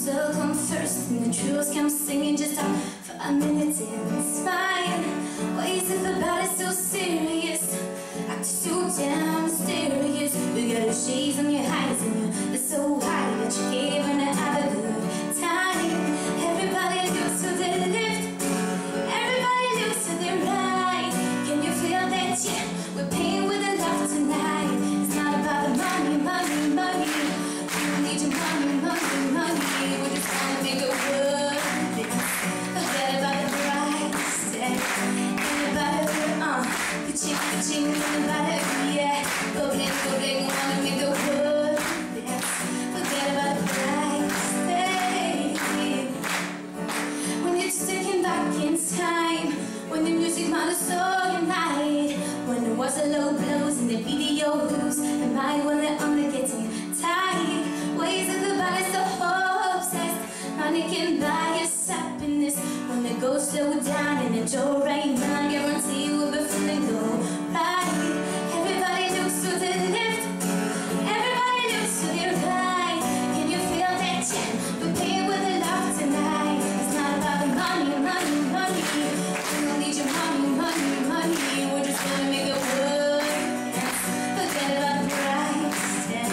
So come first and the truth come singing just out for a minute and it's fine. Why is everybody so serious? Acting so damn mysterious. You got your shades and your highs and you're so high that you can't even have a good time. Everybody looks to their left, everybody looks to their right. Can you feel that? Yeah, we're paying with the love tonight. It's not about the money, money, money. We don't need your money, money, money. We just wanna make a world dance. Forget about the price tag. Ain't about it, ka-ching, ain't about it, yeah. Go bling, wanna make the world dance. Forget about the price tag. When you're sticking back in time, when the music matters so unite, when there was a low blows in the videos, the mind when they're only getting tight. Ways of the body so obsessed, money can buy us happiness. When the go slow down and the door ain't none, guarantee we'll be feeling go right. Everybody looks to the left, everybody looks to the right. Can you feel that? Yeah, we're paying with the love tonight. It's not about the money, money, money. We don't need your money, money, money. We just wanna make the world dance. Forget about the price tag.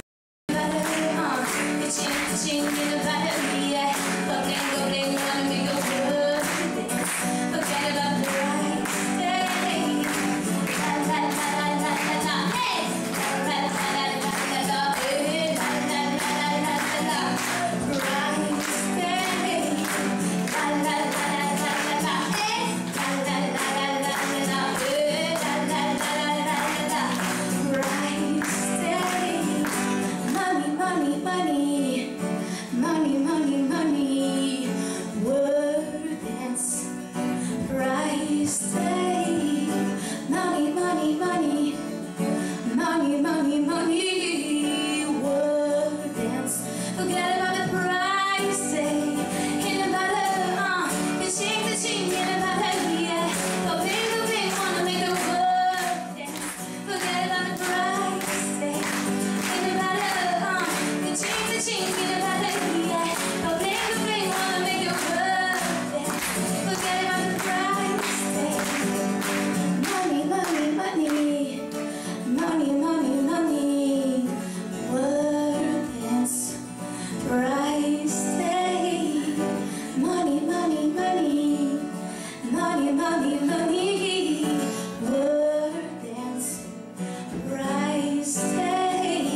Ka-ching, in the battery, yeah. Go bling, wanna make the world dance. Forget about the price tag. La la la la la la la, hey. La la la la la la la, hey. La la la la la la la, price tag. La la la la la la la, hey. La la la la la la la, hey. La la la la la la la, price tag. Money, money, money. Money, money, money, word dance, price tag. Money, money, money, money, money, money, word dance. Forget about the price tag. In about the ka-ching, in about the yeah. Go big, wanna make the world dance. Forget about the price tag. In about the ka-ching, in about the yeah. Go bling, wanna make the world dance. Forget about the price tag. Money, money, money, money, money, money, word dance, price tag. Money, money, money, money, money, money, word dance, price tag.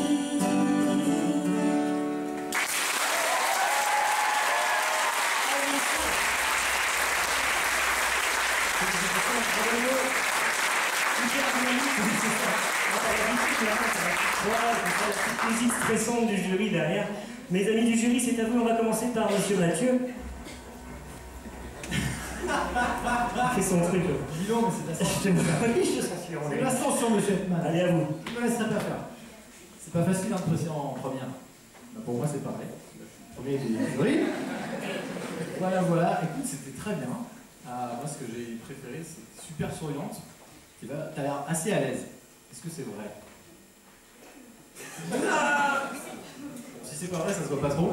La musique stressante du jury derrière. Mes amis du jury, c'est à vous. On va commencer par Monsieur Mathieu. Il fait son truc. Dis donc, mais c'est l'ascension. C'est l'ascension, monsieur Hetman. Allez, à vous. Je ne me laisserai pas faire. C'est pas facile de passer en première. Bah, pour moi, c'est pareil. Premier du jury. Voilà, voilà. Écoute, c'était très bien. Moi, ce que j'ai préféré, c'est super souriante. T'as l'air assez à l'aise. Est-ce que c'est vrai? Si c'est pas vrai, ça se voit pas trop.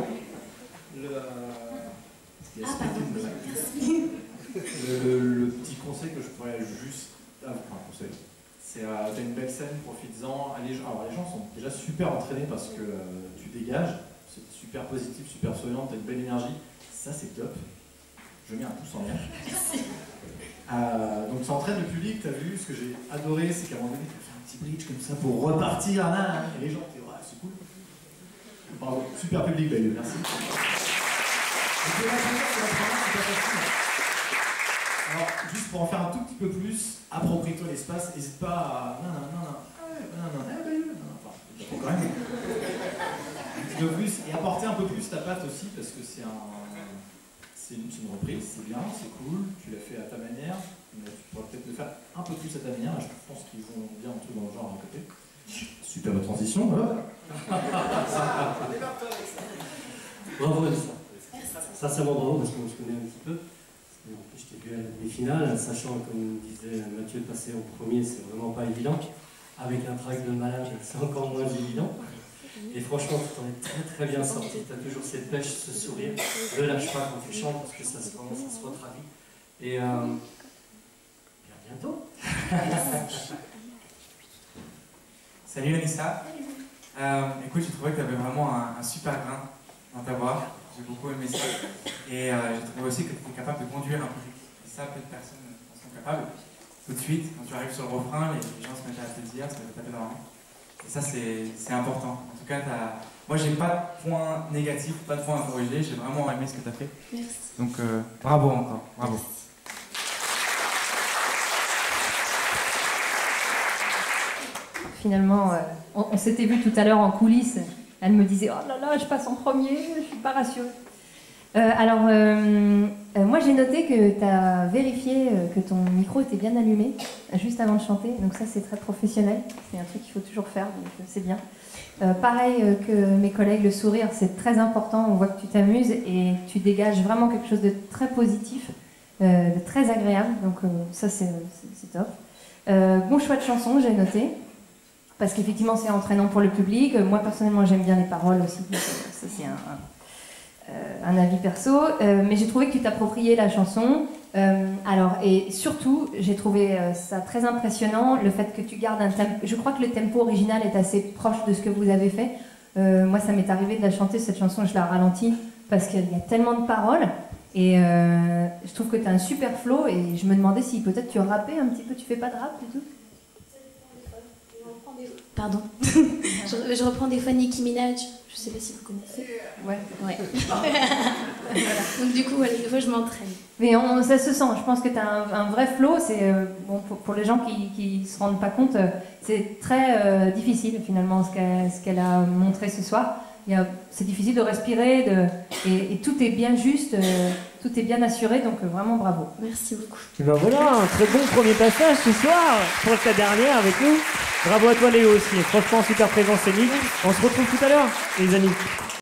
Le petit conseil que je pourrais juste... Enfin, conseil. C'est t'as une belle scène, profites-en. Alors les gens sont déjà super entraînés parce que tu dégages. C'est super positif, super souriant, t'as une belle énergie. Ça, c'est top. Je mets un pouce en l'air. Donc ça entraîne le public, t'as vu, ce que j'ai adoré, c'est qu'à un moment donné, tu fais un petit bridge comme ça pour repartir, là, et les gens, t'es ouais, c'est cool. Bravo, super public, Bailey, merci. Et puis, la première, c'est pas facile. Alors, juste pour en faire un tout petit peu plus, approprie-toi l'espace, n'hésite pas à... Faut quand même un petit peu plus, et apporter un peu plus ta patte aussi, parce que c'est une reprise, c'est bien, c'est cool, tu l'as fait à ta manière, mais tu pourrais peut-être le faire un peu plus à ta manière, je pense qu'ils vont bien un truc dans le genre à côté. Super transition, voilà. Bravo Elsa. Sincèrement bravo parce qu'on se connaît un petit peu. En plus, je t'ai vu à les finales, sachant, comme disait Mathieu, de passer au premier, c'est vraiment pas évident. Avec un track de malade, c'est encore moins évident. Et franchement, tu t'en es très très bien sorti. Tu as toujours cette pêche, ce sourire. Ne lâche pas quand tu chantes parce que ça se retravaille. Et à bientôt. Salut Anissa. Écoute, j'ai trouvé que tu avais vraiment un super grain dans ta voix. J'ai beaucoup aimé ça. Et j'ai trouvé aussi que tu étais capable de conduire un public. Et ça, peu de personnes en sont capables. Tout de suite, quand tu arrives sur le refrain, les gens se mettent à applaudir, ça va taper dans la main. Et ça, c'est important. En tout cas, moi, j'ai pas de point négatif, pas de point à corriger. J'ai vraiment aimé ce que tu as fait. Merci. Donc, bravo encore. Bravo. Finalement, on s'était vu tout à l'heure en coulisses. Elle me disait « Oh là là, je passe en premier, je suis pas rassurée. » Moi j'ai noté que tu as vérifié que ton micro était bien allumé juste avant de chanter. Donc ça, c'est très professionnel. C'est un truc qu'il faut toujours faire, donc c'est bien. Pareil que mes collègues, le sourire, c'est très important. On voit que tu t'amuses et tu dégages vraiment quelque chose de très positif, de très agréable. Donc ça, c'est top. Bon choix de chanson, j'ai noté. Parce qu'effectivement, c'est entraînant pour le public. Moi, personnellement, j'aime bien les paroles aussi. Donc, ça, c'est un avis perso. Mais j'ai trouvé que tu t'appropriais la chanson. Et surtout, j'ai trouvé ça très impressionnant, le fait que tu gardes un tempo. Je crois que le tempo original est assez proche de ce que vous avez fait. Moi, ça m'est arrivé de la chanter, cette chanson, je la ralentis, parce qu'il y a tellement de paroles. Et je trouve que tu as un super flow. Et je me demandais si peut-être tu rappais un petit peu. Tu fais pas de rap du tout ? Pardon. je reprends des fois Nicki Minaj. Je sais pas si vous connaissez. Ouais. Donc du coup, des fois, je m'entraîne. Mais ça se sent. Je pense que tu as un vrai flow. C'est bon, pour les gens qui ne se rendent pas compte, c'est très difficile finalement ce qu'elle a montré ce soir. C'est difficile de respirer et tout est bien juste, tout est bien assuré. Donc vraiment bravo. Merci beaucoup. Et ben voilà, un très bon premier passage ce soir. Je crois que la dernière avec nous. Bravo à toi Léo aussi. Franchement, super présence scénique. On se retrouve tout à l'heure, les amis.